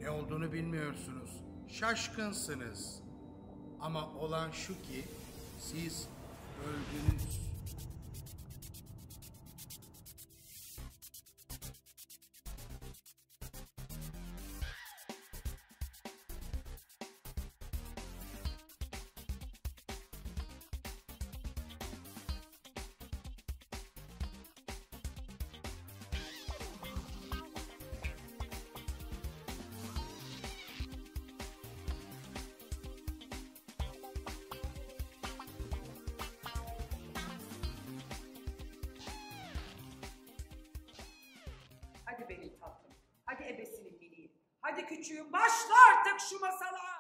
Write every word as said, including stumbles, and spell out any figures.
Ne olduğunu bilmiyorsunuz. Şaşkınsınız. Ama olan şu ki siz öldünüz. Hadi benim tatlım. Hadi ebesinin miniği. Hadi küçüğüm başla artık şu masala.